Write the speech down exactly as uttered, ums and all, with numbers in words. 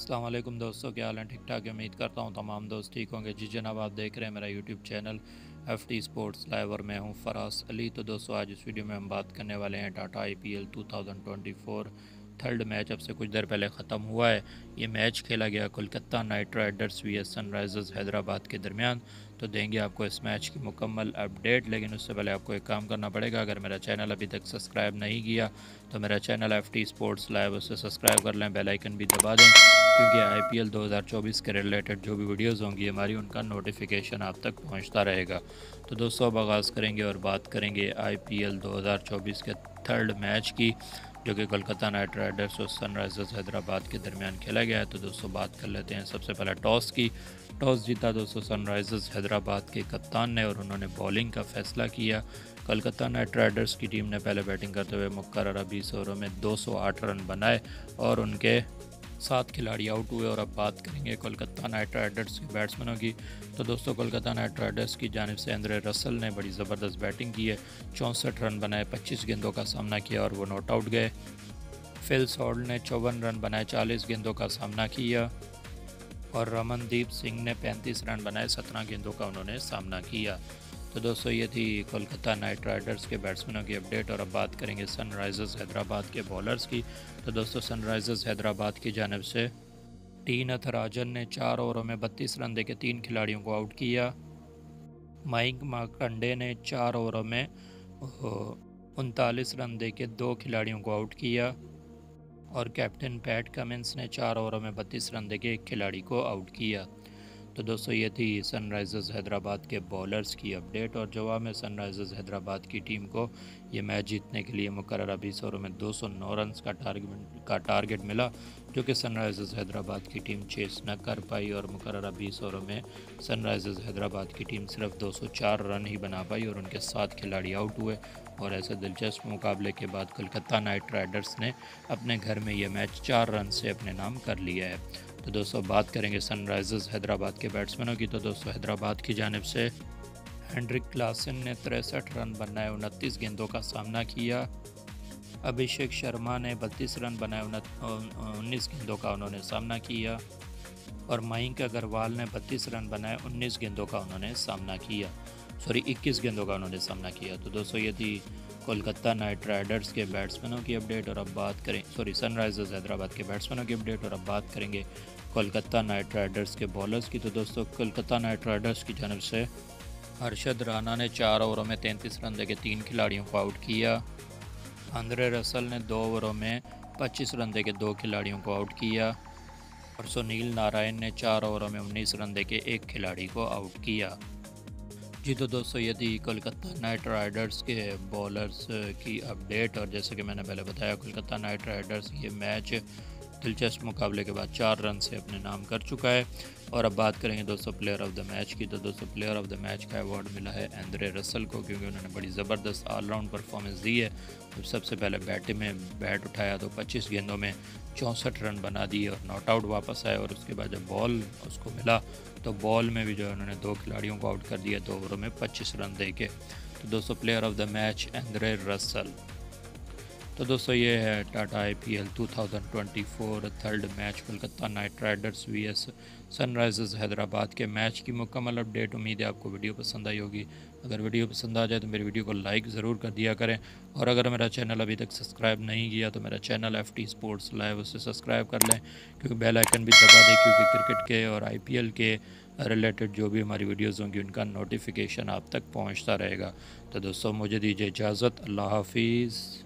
अस्सलाम वालेकुम दोस्तों, क्या हाल है? ठीक ठाक है। उम्मीद करता हूँ तमाम दोस्त ठीक होंगे। जी जनाब, आप देख रहे हैं मेरा YouTube channel F T sports live और मैं हूँ फराज अली। तो दोस्तों, आज इस वीडियो में हम बात करने वाले हैं Tata I P L two thousand twenty four third match अब से कुछ देर पहले ख़त्म हुआ है। ये मैच खेला गया Kolkata Knight Riders V S Sunrisers Hyderabad के दरमियान। तो देंगे आपको इस मैच की मुकम्मल अपडेट, लेकिन उससे पहले आपको एक काम करना पड़ेगा। अगर मेरा चैनल अभी तक सब्सक्राइब नहीं किया तो मेरा channel F T sports Live उसे सब्सक्राइब कर लें, बेल आइकन भी दबा दें, क्योंकि आई पी एल दो हज़ार चौबीस के रिलेटेड जो भी वीडियोस होंगी हमारी, उनका नोटिफिकेशन आप तक पहुंचता रहेगा। तो दोस्तों, अब आगाज़ करेंगे और बात करेंगे आई पी एल दो हज़ार चौबीस के थर्ड मैच की, जो कि कोलकाता नाइट राइडर्स और सनराइजर्स हैदराबाद के दरमियान खेला गया है। तो दोस्तों, बात कर लेते हैं सबसे पहले टॉस की। टॉस जीता दोस्तों सनराइजर्स हैदराबाद के कप्तान ने और उन्होंने बॉलिंग का फैसला किया। कोलकाता नाइट राइडर्स की टीम ने पहले बैटिंग करते हुए मुकर्ररा बीस ओवरों में दो सौ आठ रन बनाए और उनके सात खिलाड़ी आउट हुए। और अब बात करेंगे कोलकाता नाइट राइडर्स के बैट्समैनों की। तो दोस्तों, कोलकाता नाइट राइडर्स की जानिब से एंड्रे रसल ने बड़ी ज़बरदस्त बैटिंग की है। चौंसठ रन बनाए, पच्चीस गेंदों का सामना किया और वो नॉट आउट गए। फिल सॉल्ट ने चौवन रन बनाए, चालीस गेंदों का सामना किया और रमनदीप सिंह ने पैंतीस रन बनाए, सत्रह गेंदों का उन्होंने सामना किया। तो दोस्तों, ये थी कोलकाता नाइट राइडर्स के बैट्समैनों की अपडेट। और अब बात करेंगे सनराइजर्स हैदराबाद के बॉलर्स की। तो दोस्तों, सनराइजर्स हैदराबाद की जानिब से टी नटराजन ने चार ओवरों में बत्तीस रन देके तीन खिलाड़ियों को आउट किया। मयंक मार्कंडे ने चार ओवरों में उनतालीस रन देके दो खिलाड़ियों को आउट किया और कैप्टन पैट कमिंस ने चार ओवरों में बत्तीस रन देके एक खिलाड़ी को आउट किया। तो दोस्तों, ये थी सनराइजर्स हैदराबाद के बॉलर्स की अपडेट। और जवाब में सनराइजर्स हैदराबाद की टीम को ये मैच जीतने के लिए मुकर्ररा बीस ओवरों में दो सौ नौ रन का टारगेट का टारगेट मिला, जो कि सनराइजर्स हैदराबाद की टीम चेस न कर पाई। और मुकर्ररा बीस ओवरों में सनराइजर्स हैदराबाद की टीम सिर्फ दो सौ चार रन ही बना पाई और उनके सात खिलाड़ी आउट हुए। और ऐसे दिलचस्प मुकाबले के बाद कोलकाता नाइट राइडर्स ने अपने घर में यह मैच चार रन से अपने नाम कर लिया है। तो दोस्तों, बात करेंगे सनराइजर्स हैदराबाद के बैट्समैनों की। तो दोस्तों, हैदराबाद की जानिब से हेनरिक क्लासन ने तिरसठ रन बनाए, उनतीस गेंदों का सामना किया। अभिषेक शर्मा ने बत्तीस रन बनाए, उन्नीस गेंदों का उन्होंने सामना किया। और मयंक अग्रवाल ने बत्तीस रन बनाए, उन्नीस गेंदों का उन्होंने सामना किया सॉरी इक्कीस गेंदों का उन्होंने सामना किया। तो दोस्तों, ये थी कोलकाता नाइट राइडर्स के बैट्समैनों की अपडेट। और अब बात करें सॉरी सनराइजर्स हैदराबाद के बैट्समैनों की अपडेट। और अब बात करेंगे कोलकाता नाइट राइडर्स के बॉलर्स की। तो दोस्तों, कोलकाता नाइट राइडर्स की जानब से हर्षद राणा ने चार ओवरों में तैंतीस रन देके तीन खिलाड़ियों को आउट किया। एंड्रे रसल ने दो ओवरों में पच्चीस रन देके दो खिलाड़ियों को आउट किया और सुनील नारायण ने चार ओवरों में उन्नीस रन देके एक खिलाड़ी को आउट किया। जी तो दोस्तों, ये थी कोलकाता नाइट राइडर्स के बॉलर्स की अपडेट। और जैसे कि मैंने पहले बताया, कोलकाता नाइट राइडर्स ये मैच दिलचस्प मुकाबले के बाद चार रन से अपने नाम कर चुका है। और अब बात करेंगे दोस्तों प्लेयर ऑफ द मैच की। तो दोस्तों, प्लेयर ऑफ द मैच का अवार्ड मिला है एंड्रे रसल को, क्योंकि उन्होंने बड़ी ज़बरदस्त ऑलराउंड परफॉर्मेंस दी है। तो सबसे पहले बैट में बैट उठाया तो पच्चीस गेंदों में चौंसठ रन बना दिए और नॉट आउट वापस आए। और उसके बाद जब बॉल उसको मिला तो बॉल में भी जो है उन्होंने दो खिलाड़ियों को आउट कर दिया दो ओवरों में पच्चीस रन दे के। तो दोस्तों, player of the match Andre Russell. तो दोस्तों, ये है Tata I P L two thousand twenty four third match Kolkata Knight Riders V S Sunrisers Hyderabad के मैच की मुकम्मल अपडेट। उम्मीद है आपको वीडियो पसंद आई होगी। अगर वीडियो पसंद आ जाए तो मेरी वीडियो को लाइक ज़रूर कर दिया करें। और अगर मेरा चैनल अभी तक सब्सक्राइब नहीं किया तो मेरा channel F T sports Live उसे सब्सक्राइब कर लें, क्योंकि बेल आइकन भी दबा दें, क्योंकि क्रिकेट के और आई पी एल के रिलेटेड जो भी हमारी वीडियोज़ होंगी उनका नोटिफिकेशन आप तक पहुँचता रहेगा। तो दोस्तों, मुझे दीजिए इजाज़त। अल्लाह हाफिज़।